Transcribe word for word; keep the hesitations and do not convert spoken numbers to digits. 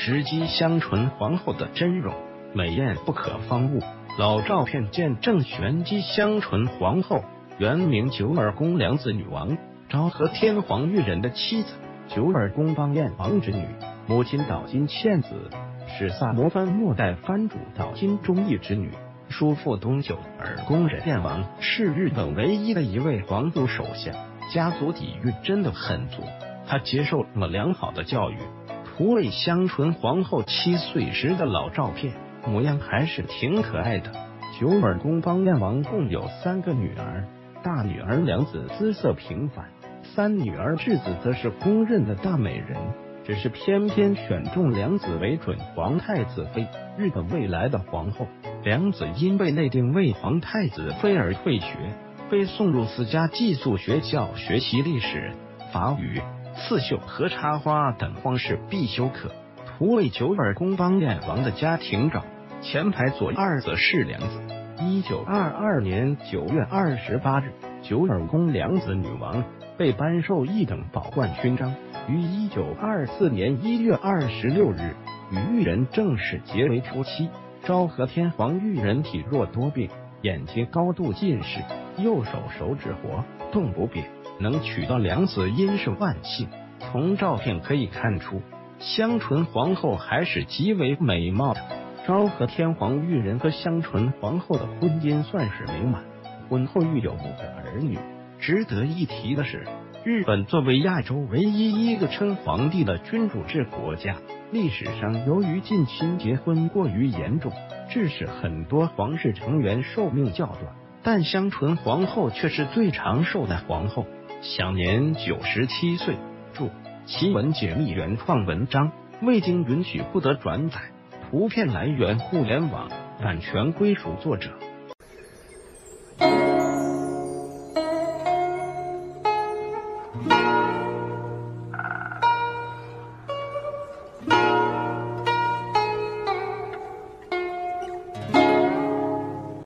直击香醇皇后的真容，美艳不可方物。老照片见证玄机香醇皇后，原名九耳宫良子女王，昭和天皇裕仁的妻子，九耳宫邦彦王之女，母亲岛津茜子，是萨摩藩末代藩主岛津忠义之女。叔父东九耳宫仁彦王是日本唯一的一位皇族首相，家族底蕴真的很足。他接受了良好的教育。图为香醇皇后七岁时的老照片，模样还是挺可爱的。九耳宫邦彦王共有三个女儿，大女儿良子姿色平凡，三女儿智子则是公认的大美人，只是偏偏选中良子为准皇太子妃，日本未来的皇后。良子因被内定为皇太子妃而退学，被送入私家寄宿学校学习历史、法语、刺绣和插花等皇室必修课。图为九耳宫邦彦王的家庭照，前排左二则是良子。一九二二年九月二十八日，九耳宫良子女王被颁授一等宝冠勋章，于一九二四年一月二十六日与裕仁正式结为夫妻。昭和天皇裕仁体弱多病，眼睛高度近视，右手手指活动不便，能娶到良子因是万幸。从照片可以看出，香醇皇后还是极为美貌的。昭和天皇裕仁和香醇皇后的婚姻算是美满，婚后育有五个儿女。值得一提的是，日本作为亚洲唯一一个称皇帝的君主制国家，历史上由于近亲结婚过于严重，致使很多皇室成员寿命较短，但香醇皇后却是最长寿的皇后，享年九十七岁。注：奇闻解密原创文章，未经允许不得转载，图片来源互联网，版权归属作者。